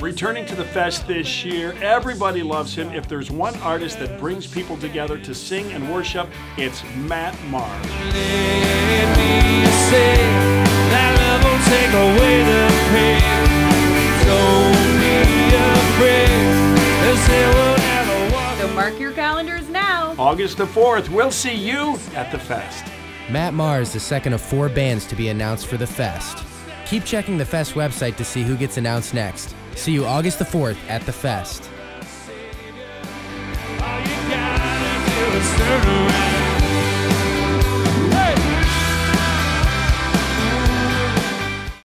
returning to the fest this year. Everybody loves him. If there's one artist that brings people together to sing and worship, it's Matt Maher. Let me say that love will take away the pain. Don't be afraid, 'cause they will never walk. So mark your calendars now. August the 4th, we'll see you at the fest. Matt Maher is the second of 4 bands to be announced for the fest. Keep checking the fest website to see who gets announced next. See you August the 4th at the fest. All you gotta do is turn